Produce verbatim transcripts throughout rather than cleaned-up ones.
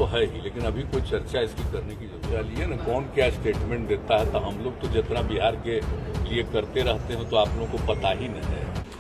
है ही, लेकिन अभी कोई चर्चा इसकी करने की जरूरत है ना। कौन क्या स्टेटमेंट देता है, तो हम लोग तो जितना बिहार के लिए करते रहते हैं तो आप लोगों को पता ही नहीं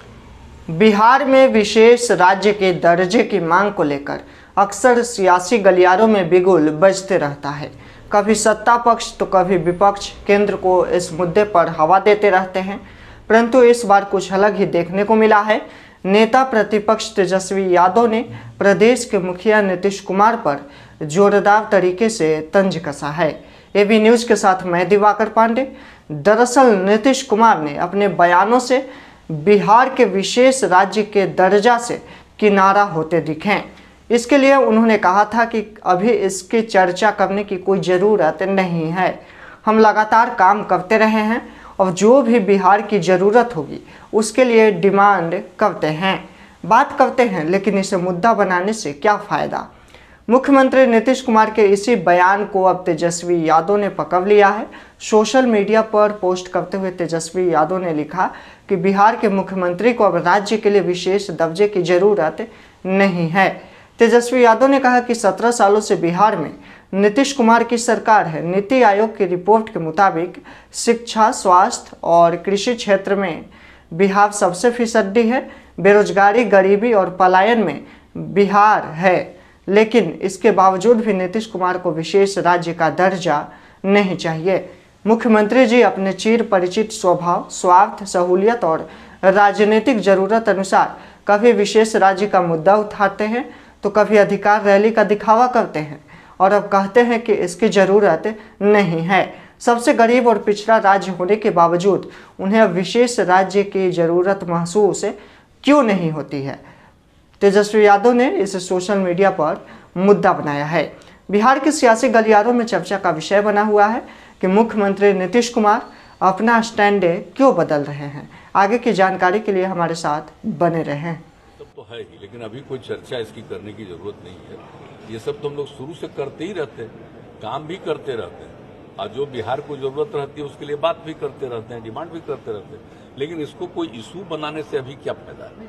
है। बिहार में विशेष राज्य के दर्जे की मांग को लेकर अक्सर सियासी गलियारों में बिगुल बजते रहता है। कभी सत्ता पक्ष तो कभी विपक्ष केंद्र को इस मुद्दे पर हवा देते रहते हैं, परंतु इस बार कुछ अलग ही देखने को मिला है। नेता प्रतिपक्ष तेजस्वी यादव ने प्रदेश के मुखिया नीतीश कुमार पर जोरदार तरीके से तंज कसा है। एबी न्यूज के साथ मैं दिवाकर पांडे। दरअसल नीतीश कुमार ने अपने बयानों से बिहार के विशेष राज्य के दर्जा से किनारा होते दिखे। इसके लिए उन्होंने कहा था कि अभी इसकी चर्चा करने की कोई ज़रूरत नहीं है, हम लगातार काम करते रहे हैं और जो भी बिहार की ज़रूरत होगी उसके लिए डिमांड करते हैं, बात करते हैं, लेकिन इसे मुद्दा बनाने से क्या फ़ायदा। मुख्यमंत्री नीतीश कुमार के इसी बयान को अब तेजस्वी यादव ने पकड़ लिया है। सोशल मीडिया पर पोस्ट करते हुए तेजस्वी यादव ने लिखा कि बिहार के मुख्यमंत्री को अब राज्य के लिए विशेष दर्जे की ज़रूरत नहीं है। तेजस्वी यादव ने कहा कि सत्रह सालों से बिहार में नीतीश कुमार की सरकार है। नीति आयोग की रिपोर्ट के मुताबिक शिक्षा, स्वास्थ्य और कृषि क्षेत्र में बिहार सबसे फीसदी है। बेरोजगारी, गरीबी और पलायन में बिहार है, लेकिन इसके बावजूद भी नीतीश कुमार को विशेष राज्य का दर्जा नहीं चाहिए। मुख्यमंत्री जी अपने चिर परिचित स्वभाव, स्वार्थ, सहूलियत और राजनीतिक जरूरत अनुसार कभी विशेष राज्य का मुद्दा उठाते हैं तो कभी अधिकार रैली का दिखावा करते हैं और अब कहते हैं कि इसकी ज़रूरत नहीं है। सबसे गरीब और पिछड़ा राज्य होने के बावजूद उन्हें अब विशेष राज्य की ज़रूरत महसूस क्यों नहीं होती है। तेजस्वी यादव ने इसे सोशल मीडिया पर मुद्दा बनाया है। बिहार के सियासी गलियारों में चर्चा का विषय बना हुआ है कि मुख्यमंत्री नीतीश कुमार अपना स्टैंड क्यों बदल रहे हैं। आगे की जानकारी के लिए हमारे साथ बने रहें। सब तो है ही, लेकिन अभी कोई चर्चा इसकी करने की जरूरत नहीं है। ये सब तो हम लोग शुरू से करते ही रहते हैं, काम भी करते रहते हैं, और जो बिहार को जरूरत रहती है उसके लिए बात भी करते रहते हैं, डिमांड भी करते रहते हैं। लेकिन इसको कोई इशू बनाने से अभी क्या फायदा है।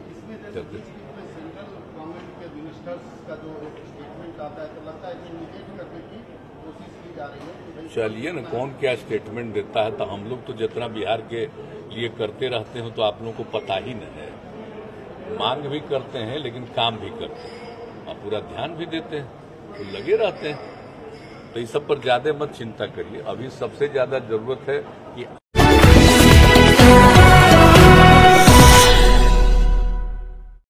चलिए ना, कौन क्या स्टेटमेंट देता है, तो हम लोग तो जितना बिहार के लिए करते रहते हैं तो आप लोगों को पता ही नहीं है। मांग भी करते हैं लेकिन काम भी करते हैं और पूरा ध्यान भी देते हैं, तो लगे रहते हैं। तो इस सब पर ज्यादा मत चिंता करिए। अभी सबसे ज्यादा जरूरत है